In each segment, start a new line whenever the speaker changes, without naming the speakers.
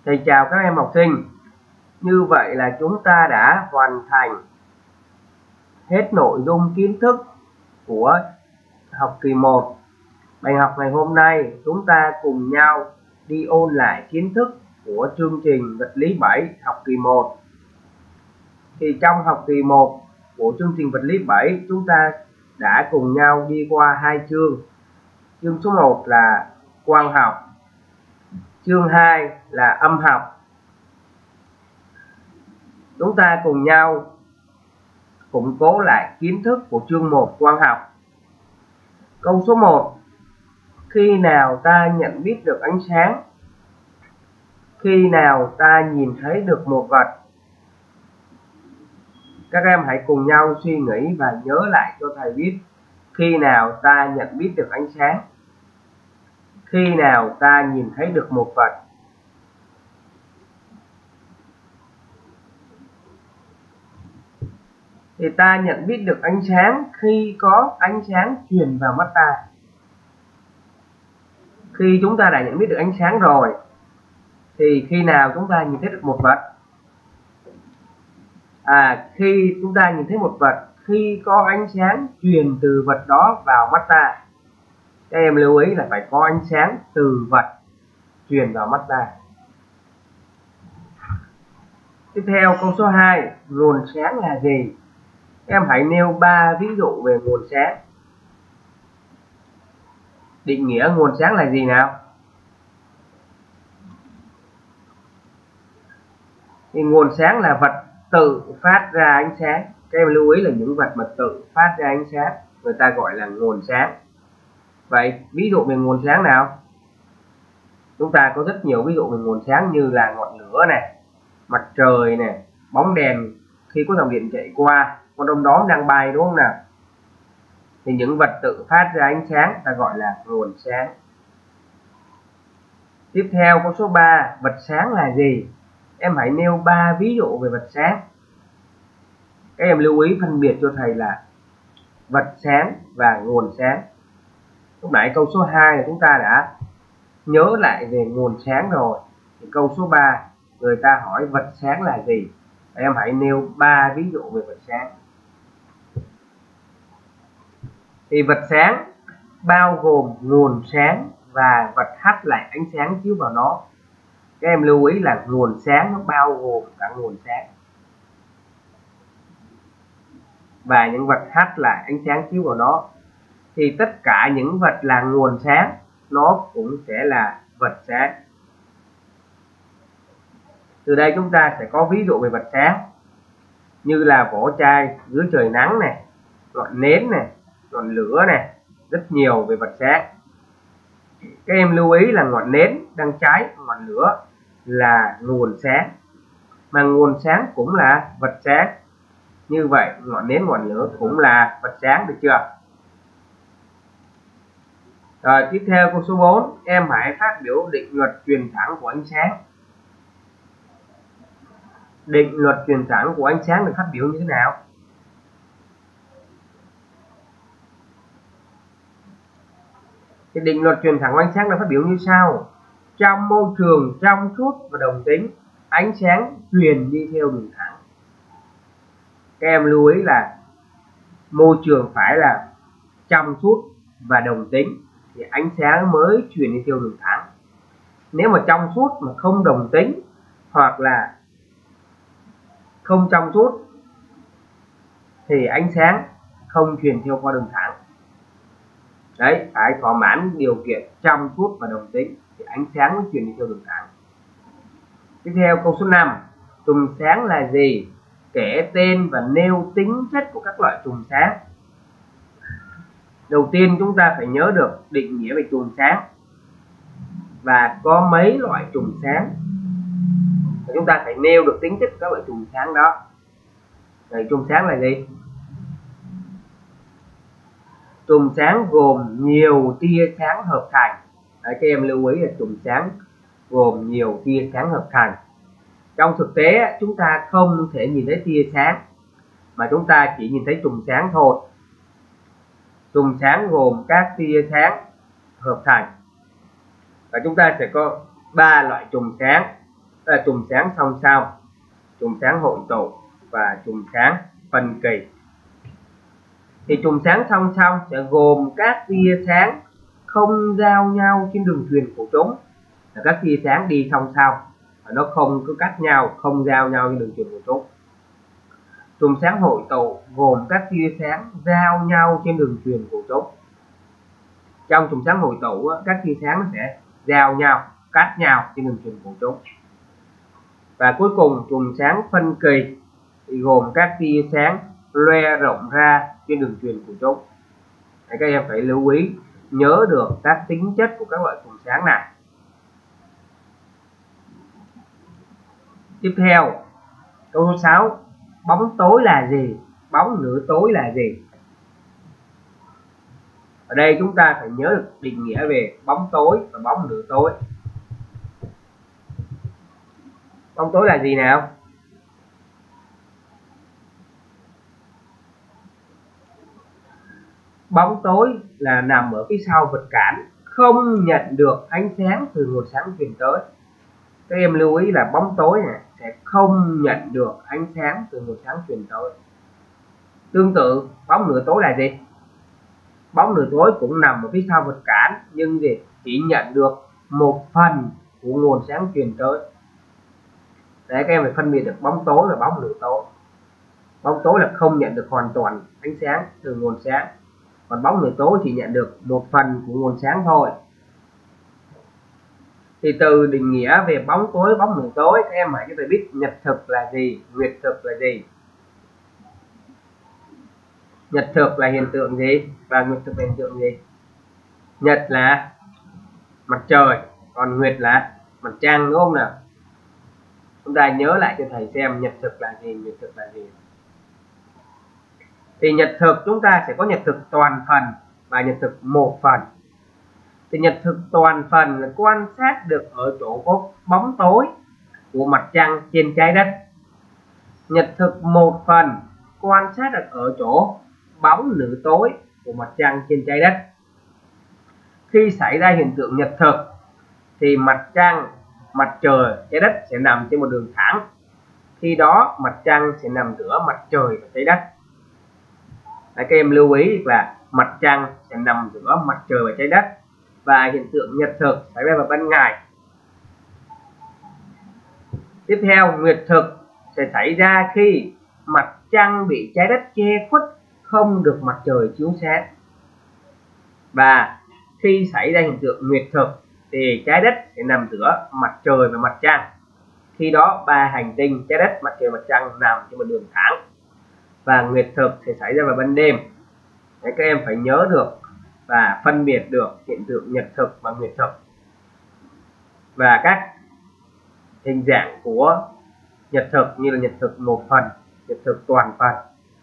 Thầy chào các em học sinh. Như vậy là chúng ta đã hoàn thành hết nội dung kiến thức của học kỳ 1. Bài học ngày hôm nay chúng ta cùng nhau đi ôn lại kiến thức của chương trình vật lý 7 học kỳ 1. Thì trong học kỳ 1 của chương trình vật lý 7 chúng ta đã cùng nhau đi qua hai chương. Chương số 1 là quang học, chương 2 là âm học. Chúng ta cùng nhau củng cố lại kiến thức của chương 1 quang học. Câu số 1. Khi nào ta nhận biết được ánh sáng? Khi nào ta nhìn thấy được một vật? Các em hãy cùng nhau suy nghĩ và nhớ lại cho thầy biết. Khi nào ta nhận biết được ánh sáng? Khi nào ta nhìn thấy được một vật? Thì ta nhận biết được ánh sáng khi có ánh sáng truyền vào mắt ta. Khi chúng ta đã nhận biết được ánh sáng rồi thì khi nào chúng ta nhìn thấy được một vật? Khi chúng ta nhìn thấy một vật khi có ánh sáng truyền từ vật đó vào mắt ta. Các em lưu ý là phải có ánh sáng từ vật truyền vào mắt ta. Tiếp theo câu số 2, nguồn sáng là gì? Em hãy nêu 3 ví dụ về nguồn sáng. Định nghĩa nguồn sáng là gì nào? Thì nguồn sáng là vật tự phát ra ánh sáng. Các em lưu ý là những vật mà tự phát ra ánh sáng người ta gọi là nguồn sáng. Vậy ví dụ về nguồn sáng nào? Chúng ta có rất nhiều ví dụ về nguồn sáng như là ngọn lửa này, mặt trời này, bóng đèn khi có dòng điện chạy qua, con đom đóm đang bay, đúng không nào? Thì những vật tự phát ra ánh sáng ta gọi là nguồn sáng. Tiếp theo câu số 3, vật sáng là gì? Em hãy nêu 3 ví dụ về vật sáng. Các em lưu ý phân biệt cho thầy là vật sáng và nguồn sáng. Lúc nãy câu số 2 là chúng ta đã nhớ lại về nguồn sáng rồi. Thì câu số 3 người ta hỏi vật sáng là gì? Em hãy nêu 3 ví dụ về vật sáng. Thì vật sáng bao gồm nguồn sáng và vật hắt lại ánh sáng chiếu vào nó. Các em lưu ý là nguồn sáng nó bao gồm cả nguồn sáng và những vật hắt lại ánh sáng chiếu vào nó. Thì tất cả những vật là nguồn sáng nó cũng sẽ là vật sáng. Từ đây chúng ta sẽ có ví dụ về vật sáng như là vỏ chai dưới trời nắng này, ngọn nến này, ngọn lửa này, rất nhiều về vật sáng. Các em lưu ý là ngọn nến đang cháy, ngọn lửa là nguồn sáng, mà nguồn sáng cũng là vật sáng. Như vậy ngọn nến, ngọn lửa cũng là vật sáng, được chưa? Rồi tiếp theo câu số 4, em hãy phát biểu định luật truyền thẳng của ánh sáng. Định luật truyền thẳng của ánh sáng được phát biểu như thế nào? Thì định luật truyền thẳng của ánh sáng được phát biểu như sau. Trong môi trường trong suốt và đồng tính, ánh sáng truyền đi theo đường thẳng. Các em lưu ý là môi trường phải là trong suốt và đồng tính thì ánh sáng mới truyền đi theo đường thẳng. Nếu mà trong suốt mà không đồng tính hoặc là không trong suốt thì ánh sáng không truyền theo qua đường thẳng. Đấy, phải thỏa mãn điều kiện trong suốt và đồng tính thì ánh sáng mới truyền đi theo đường thẳng. Tiếp theo câu số 5, chùm sáng là gì? Kể tên và nêu tính chất của các loại chùm sáng. Đầu tiên chúng ta phải nhớ được định nghĩa về chùm sáng và có mấy loại chùm sáng. Chúng ta phải nêu được tính chất của các loại chùm sáng đó. Rồi chùm sáng là gì? Chùm sáng gồm nhiều tia sáng hợp thành. Đấy, các em lưu ý là chùm sáng gồm nhiều tia sáng hợp thành. Trong thực tế chúng ta không thể nhìn thấy tia sáng mà chúng ta chỉ nhìn thấy chùm sáng thôi. Chùm sáng gồm các tia sáng hợp thành và chúng ta sẽ có 3 loại chùm sáng. Đó là chùm sáng song song, chùm sáng hội tụ và chùm sáng phân kỳ. Thì chùm sáng song song sẽ gồm các tia sáng không giao nhau trên đường truyền của chúng, là các tia sáng đi song song và nó không cứ cắt nhau, không giao nhau trên đường truyền của chúng. Chùm sáng hội tụ gồm các tia sáng giao nhau trên đường truyền của chúng. Trong chùm sáng hội tụ các tia sáng sẽ giao nhau, cắt nhau trên đường truyền của chúng. Và cuối cùng chùm sáng phân kỳ thì gồm các tia sáng loe rộng ra trên đường truyền của chúng. Các em phải lưu ý nhớ được các tính chất của các loại chùm sáng này. Tiếp theo, câu số 6, bóng tối là gì? Bóng nửa tối là gì? Ở đây chúng ta phải nhớ được định nghĩa về bóng tối và bóng nửa tối. Bóng tối là gì nào? Bóng tối là nằm ở phía sau vật cản, không nhận được ánh sáng từ nguồn sáng truyền tới. Các em lưu ý là bóng tối này sẽ không nhận được ánh sáng từ nguồn sáng truyền tới. Tương tự, bóng nửa tối là gì? Bóng nửa tối cũng nằm ở phía sau vật cản, nhưng chỉ nhận được một phần của nguồn sáng truyền tới. Để các em phải phân biệt được bóng tối và bóng nửa tối. Bóng tối là không nhận được hoàn toàn ánh sáng từ nguồn sáng, còn bóng nửa tối chỉ nhận được một phần của nguồn sáng thôi. Thì từ định nghĩa về bóng tối, bóng nửa tối, các em hãy cho thầy biết nhật thực là gì, nguyệt thực là gì. Nhật thực là hiện tượng gì và nguyệt thực là hiện tượng gì? Nhật là mặt trời, còn nguyệt là mặt trăng, đúng không nào? Chúng ta nhớ lại cho thầy xem nhật thực là gì, nguyệt thực là gì. Thì nhật thực chúng ta sẽ có nhật thực toàn phần và nhật thực một phần. Thì nhật thực toàn phần là quan sát được ở chỗ có bóng tối của mặt trăng trên trái đất. Nhật thực một phần quan sát được ở chỗ bóng nửa tối của mặt trăng trên trái đất. Khi xảy ra hiện tượng nhật thực thì mặt trăng, mặt trời, trái đất sẽ nằm trên một đường thẳng. Khi đó mặt trăng sẽ nằm giữa mặt trời và trái đất. Các em lưu ý là mặt trăng sẽ nằm giữa mặt trời và trái đất, và hiện tượng nhật thực xảy ra vào ban ngày. Tiếp theo, nguyệt thực sẽ xảy ra khi mặt trăng bị trái đất che khuất, không được mặt trời chiếu sáng. Và khi xảy ra hiện tượng nguyệt thực thì trái đất sẽ nằm giữa mặt trời và mặt trăng. Khi đó ba hành tinh trái đất, mặt trời, mặt trăng nằm trên một đường thẳng. Và nguyệt thực sẽ xảy ra vào ban đêm. Đấy, các em phải nhớ được và phân biệt được hiện tượng nhật thực và nguyệt thực và các hình dạng của nhật thực như là nhật thực một phần, nhật thực toàn phần.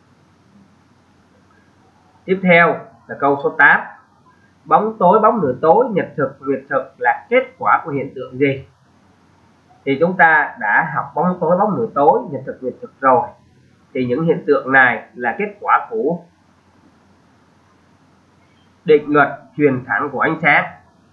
Tiếp theo là câu số 8. Bóng tối, bóng nửa tối, nhật thực, nguyệt thực là kết quả của hiện tượng gì? Thì chúng ta đã học bóng tối, bóng nửa tối, nhật thực, nguyệt thực rồi. Thì những hiện tượng này là kết quả của định luật truyền thẳng của ánh sáng.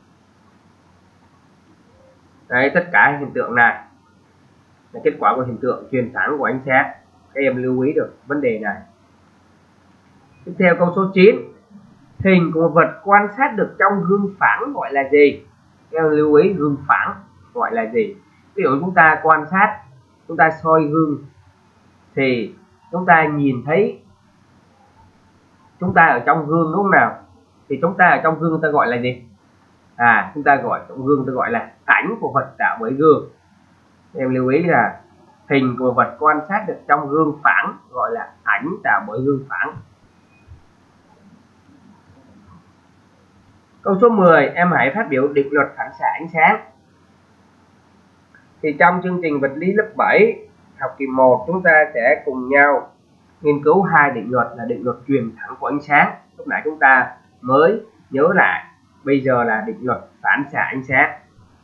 Đấy, tất cả hiện tượng này là kết quả của hiện tượng truyền thẳng của ánh sáng. Các em lưu ý được vấn đề này. Tiếp theo câu số 9. Hình của một vật quan sát được trong gương phẳng gọi là gì? Các em lưu ý gương phẳng gọi là gì? Ví dụ chúng ta quan sát, chúng ta soi gương thì chúng ta nhìn thấy chúng ta ở trong gương, đúng không nào? Thì chúng ta ở trong gương ta gọi là gì? Chúng ta gọi trong gương ta gọi là ảnh của vật tạo bởi gương. Em lưu ý là hình của vật quan sát được trong gương phẳng gọi là ảnh tạo bởi gương phẳng. Câu số 10, em hãy phát biểu định luật phản xạ ánh sáng. Thì trong chương trình vật lý lớp 7 học kỳ 1 chúng ta sẽ cùng nhau nghiên cứu hai định luật là định luật truyền thẳng của ánh sáng. Lúc nãy chúng ta mới nhớ lại, bây giờ là định luật phản xạ ánh sáng.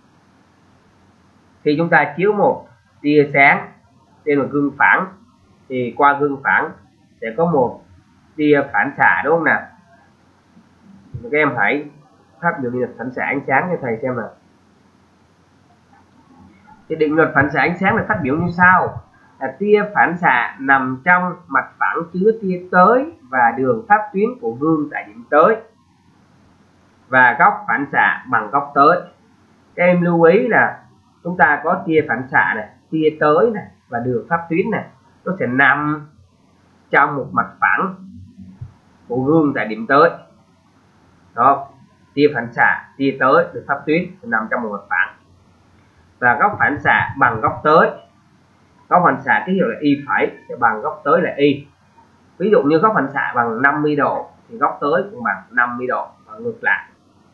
Khi chúng ta chiếu một tia sáng trên một gương phẳng thì qua gương phẳng sẽ có một tia phản xạ, đúng không nào? Các em hãy phát biểu định luật phản xạ ánh sáng cho thầy xem nào. Thì định luật phản xạ ánh sáng được phát biểu như sau: là tia phản xạ nằm trong mặt phẳng chứa tia tới và đường pháp tuyến của gương tại điểm tới, và góc phản xạ bằng góc tới. Các em lưu ý là chúng ta có tia phản xạ này, tia tới này và đường pháp tuyến này, nó sẽ nằm trong một mặt phẳng của gương tại điểm tới. Đó, tia phản xạ, tia tới, đường pháp tuyến nằm trong một mặt phẳng, và góc phản xạ bằng góc tới. Góc phản xạ ký hiệu là y phẩy sẽ bằng góc tới là y. Ví dụ như góc phản xạ bằng 50 độ thì góc tới cũng bằng 50 độ và ngược lại.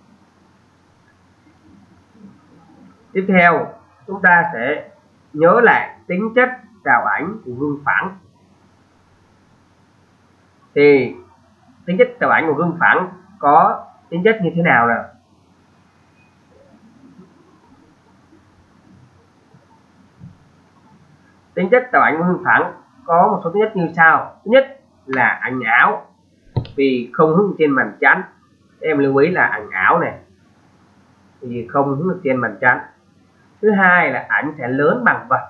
Tiếp theo chúng ta sẽ nhớ lại tính chất rào ảnh của gương phẳng. Thì tính chất rào ảnh của gương phẳng có tính chất như thế nào nào? Tính chất rào ảnh của gương phẳng có một số tính chất như sau. Thứ nhất là ảnh ảo vì không hướng trên màn chắn. Em lưu ý là ảnh ảo này vì không hướng trên màn chắn. Thứ hai là ảnh sẽ lớn bằng vật.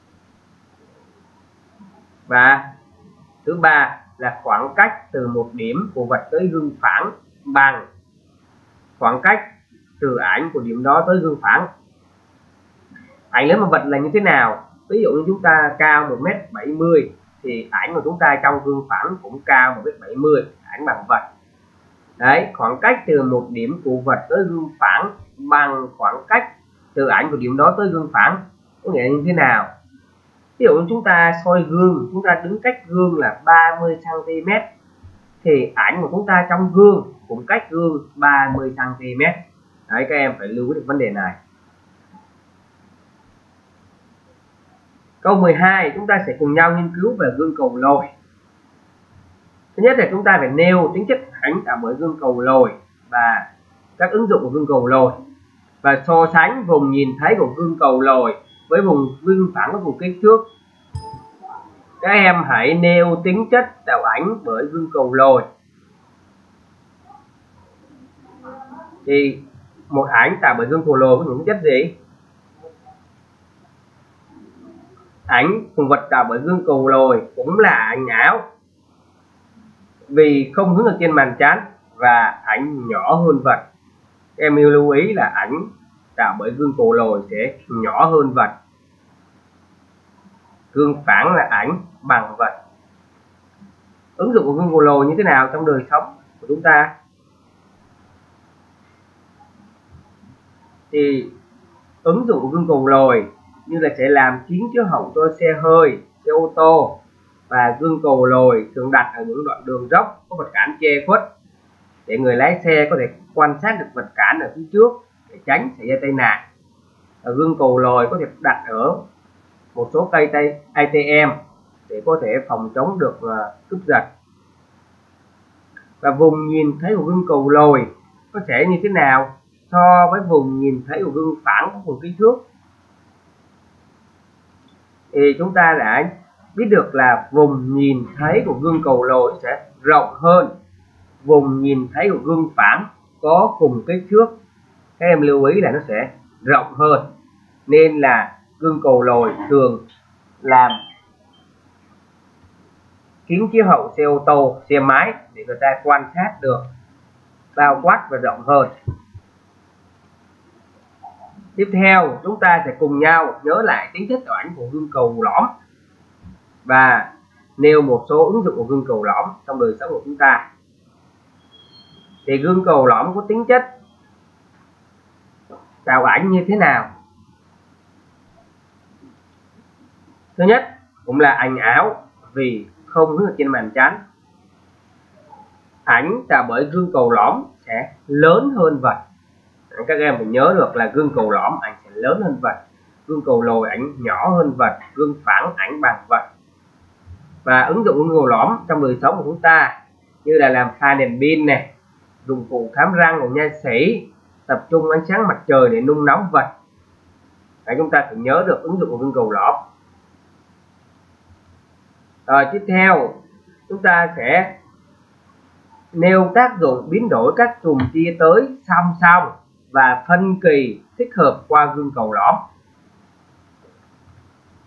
Và thứ ba là khoảng cách từ một điểm của vật tới gương phẳng bằng khoảng cách từ ảnh của điểm đó tới gương phẳng. Ảnh lớn bằng vật là như thế nào? Ví dụ như chúng ta cao 1m70 thì ảnh của chúng ta trong gương phẳng cũng cao 1m70, ảnh bằng vật. Đấy, khoảng cách từ một điểm của vật tới gương phẳng bằng khoảng cách từ ảnh của điểm đó tới gương phẳng. Có nghĩa là như thế nào? Ví dụ chúng ta soi gương, chúng ta đứng cách gương là 30 cm thì ảnh của chúng ta trong gương cũng cách gương 30 cm. Đấy, các em phải lưu ý được vấn đề này. Câu 12 chúng ta sẽ cùng nhau nghiên cứu về gương cầu lồi. Thứ nhất là chúng ta phải nêu tính chất ảnh tạo bởi gương cầu lồi và các ứng dụng của gương cầu lồi, và so sánh vùng nhìn thấy của gương cầu lồi với vùng gương phẳng của vùng kích thước. Các em hãy nêu tính chất tạo ảnh bởi gương cầu lồi. Thì một ảnh tạo bởi gương cầu lồi có những chất gì? Ảnh cùng vật tạo bởi gương cầu lồi cũng là ảnh ảo vì không hướng ở trên màn chắn và ảnh nhỏ hơn vật. Em yêu lưu ý là ảnh tạo bởi gương cầu lồi sẽ nhỏ hơn vật. Gương phẳng là ảnh bằng vật. Ứng dụng của gương cầu lồi như thế nào trong đời sống của chúng ta? Thì ứng dụng của gương cầu lồi như là sẽ làm kính chiếu hậu cho xe hơi, xe ô tô, và gương cầu lồi thường đặt ở những đoạn đường dốc có vật cản che khuất để người lái xe có thể quan sát được vật cản ở phía trước để tránh xảy ra tai nạn. Gương cầu lồi có thể đặt ở một số cây ATM để có thể phòng chống được cướp giật. Và vùng nhìn thấy của gương cầu lồi có thể như thế nào so với vùng nhìn thấy của gương phẳng của vùng kích thước? Thì chúng ta đã biết được là vùng nhìn thấy của gương cầu lồi sẽ rộng hơn vùng nhìn thấy của gương phẳng có cùng kích thước. Các em lưu ý là nó sẽ rộng hơn, nên là gương cầu lồi thường làm kính chiếu hậu xe ô tô, xe máy để người ta quan sát được bao quát và rộng hơn. Tiếp theo chúng ta sẽ cùng nhau nhớ lại tính chất tạo ảnh của gương cầu lõm và nêu một số ứng dụng của gương cầu lõm trong đời sống của chúng ta. Thì gương cầu lõm có tính chất tạo ảnh như thế nào? Thứ nhất cũng là ảnh ảo vì không hướng ở trên màn chắn. Ảnh tạo bởi gương cầu lõm sẽ lớn hơn vật. Các em phải nhớ được là gương cầu lõm ảnh sẽ lớn hơn vật, gương cầu lồi ảnh nhỏ hơn vật, gương phẳng ảnh bằng vật. Và ứng dụng gương cầu lõm trong đời sống của chúng ta như là làm pha đèn pin này, dụng cụ khám răng của nha sĩ, tập trung ánh sáng mặt trời để nung nóng vật. Chúng ta phải nhớ được ứng dụng của gương cầu lõm. Rồi tiếp theo chúng ta sẽ nêu tác dụng biến đổi các chùm tia tới song song và phân kỳ thích hợp qua gương cầu lõm.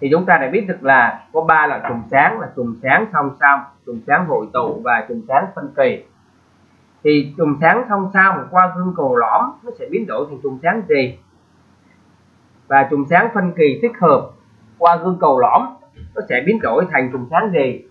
Thì chúng ta đã biết được là có 3 loại chùm sáng là chùm sáng song song, chùm sáng hội tụ và chùm sáng phân kỳ. Thì chùm sáng song song qua gương cầu lõm nó sẽ biến đổi thành chùm sáng gì? Và chùm sáng phân kỳ thích hợp qua gương cầu lõm nó sẽ biến đổi thành chùm sáng gì?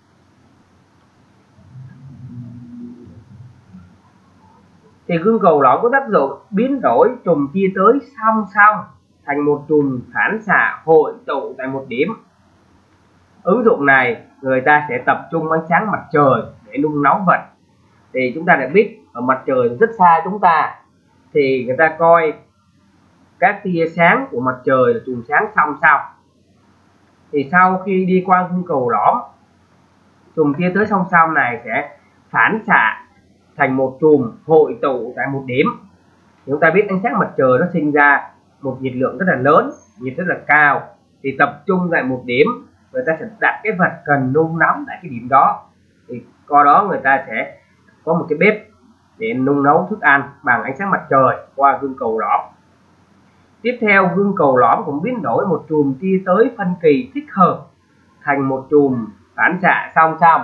Thì gương cầu lõm có tác dụng biến đổi chùm chia tới song song thành một chùm phản xạ hội tụ tại một điểm. Ứng dụng này người ta sẽ tập trung ánh sáng mặt trời để nung nóng vật. Thì chúng ta đã biết ở mặt trời rất xa chúng ta thì người ta coi các tia sáng của mặt trời là chùm sáng song song. Thì sau khi đi qua gương cầu lõm, chùm tia tới song song này sẽ phản xạ thành một chùm hội tụ tại một điểm. Chúng ta biết ánh sáng mặt trời nó sinh ra một nhiệt lượng rất là lớn, nhiệt rất là cao, thì tập trung tại một điểm, người ta sẽ đặt cái vật cần nung nóng tại cái điểm đó. Thì qua đó người ta sẽ có một cái bếp để nung nấu thức ăn bằng ánh sáng mặt trời qua gương cầu lõm. Tiếp theo, gương cầu lõm cũng biến đổi một chùm tia tới phân kỳ thích hợp thành một chùm phản xạ song song.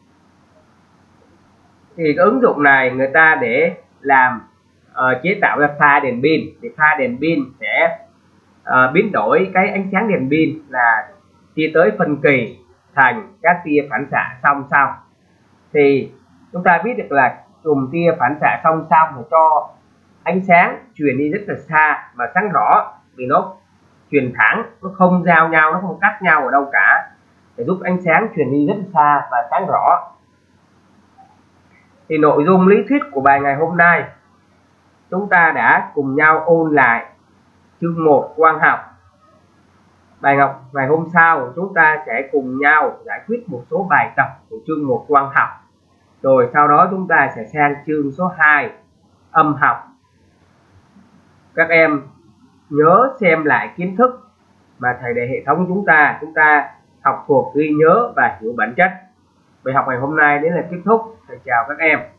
Thì cái ứng dụng này người ta để làm chế tạo ra pha đèn pin. Thì pha đèn pin sẽ biến đổi cái ánh sáng đèn pin là tia tới phân kỳ thành các tia phản xạ song song. Thì chúng ta biết được là chùm tia phản xạ song song để cho ánh sáng truyền đi rất là xa và sáng rõ, vì nó truyền thẳng, nó không giao nhau, nó không cắt nhau ở đâu cả, để giúp ánh sáng truyền đi rất xa và sáng rõ. Thì nội dung lý thuyết của bài ngày hôm nay chúng ta đã cùng nhau ôn lại chương 1 quang học. Bài học ngày hôm sau chúng ta sẽ cùng nhau giải quyết một số bài tập của chương 1 quang học. Rồi sau đó chúng ta sẽ sang chương số 2 âm học. Các em nhớ xem lại kiến thức mà thầy đề hệ thống chúng ta học thuộc, ghi nhớ và hiểu bản chất. Bài học ngày hôm nay đến là kết thúc. Thầy chào các em.